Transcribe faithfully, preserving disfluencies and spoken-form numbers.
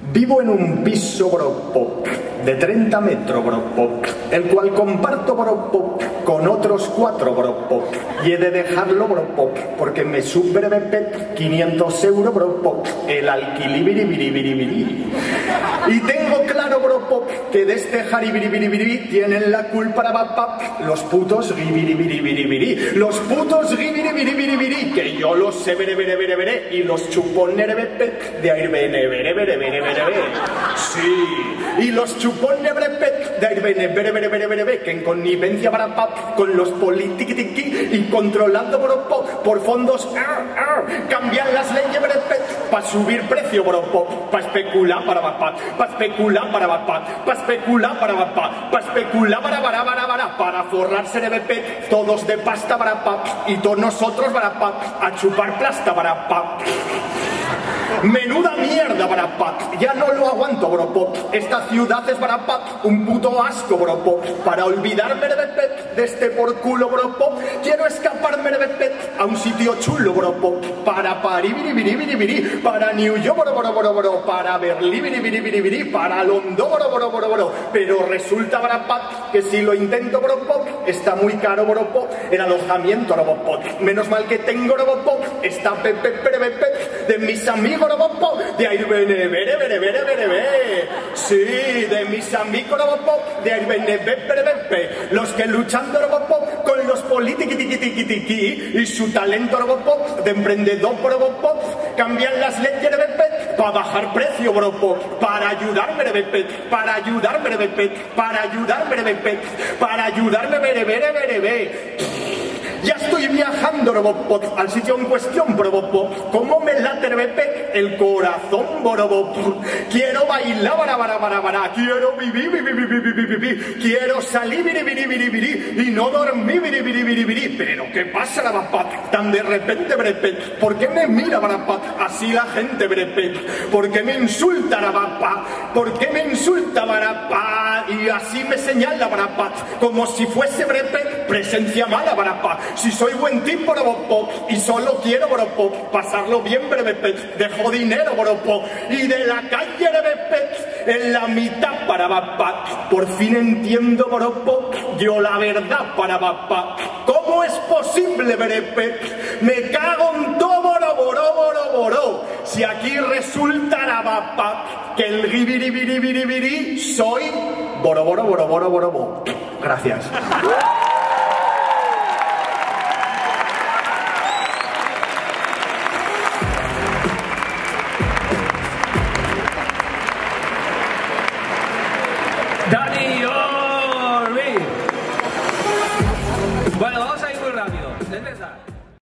Vivo en un piso, bro, pop, de treinta metros, bro, pop, el cual comparto, bro, pop, con otros cuatro, bro, pop, y he de dejarlo, bro, pop, porque me sube pep quinientos euros, bro, pop, el alquilibiribiribiribiri. Y tengo claro, bro, pop, que de este jaribiribiribiri tienen la culpa, bap, los putos ribiribiribiribiri, los putos ribiribiribiribiri, que yo los sé, veré, veré, veré, veré, y los chupones de aire, veré, veré, veré, veré, veré. Sí, y los chupones de aire, veré, veré, veré, veré, veré, que en connivencia para pap con los politiquitiqui y controlando, bro, pop, por fondos, ar, ar, cambian las leyes, para subir precio, bro, pop, para especular para papá, para especular para papá, para especular para papá, para especular para para para para para forrarse de B P, todos de pasta para pap y todos nosotros para pap a chupar plasta para pap. Menuda mierda, para pap, ya no lo aguanto, bro, pop. Esta ciudad es para pap, un puto asco, bro, pop. Para olvidarme de pep, de este por culo, bro, pop. Quiero escaparme de pep a un sitio chulo, bro, pop. Para París, biribiribiribiri, para New York, bro, bro, bro, bro, para Berlín, biribiribiribiri, para London, bro, bro, bro, bro. Pero resulta, bro, pap, que si lo intento, bro, pop, está muy caro, bro, pop, el alojamiento, bro, pop. Menos mal que tengo, bro, pop, esta pepe, pepe, pepe, de mis amigos, de ahí viene, vere, vere, vere, vere, vere. Sí, de mis amigos, de ahí viene, vere, vere, vere. Los que luchando con los politiquitiquitiquitiqui y su talento de emprendedor, cambian las leyes de para bajar precio, para ayudarme, para ayudarme, para ayudarme, para ayudarme, vere, vere, vere, vere. Ya estoy viajando, Robopop, al sitio en cuestión, Robopop. ¿Cómo me late el corazón, Robopop? Quiero bailar, bara, bara, bara, bara. Quiero vivir, vivir, vivir, vivir, vivir. Quiero salir, vivir, vivir, vivir, vivir. Y no dormir, vivir, vivir, vivir, vivir. Pero ¿qué pasa, Robopop? Tan de repente, Brepet. ¿Por qué me mira, Robopop? Así la gente, Brepet. ¿Por qué me insulta, Robopop? ¿Por qué me insulta, Robopop? Y así me señala, Robopop. Como si fuese Brepet, presencia mala, Robopop. Si soy buen tipo, Robopop, y solo quiero, Robopop, pasarlo bien, Brepet, dejo dinero, Robopop, y de la calle, Brepet, en la mitad para Babap. Por fin entiendo, Robopop, yo la verdad para Babap. ¿Cómo es posible, Brepet? Me cago en todo, boro, boro, boro, boro. Si aquí resulta, Babap, que el ribiribiribiribiri soy boro, boro, boro, boro, boro, boro. Gracias. Dani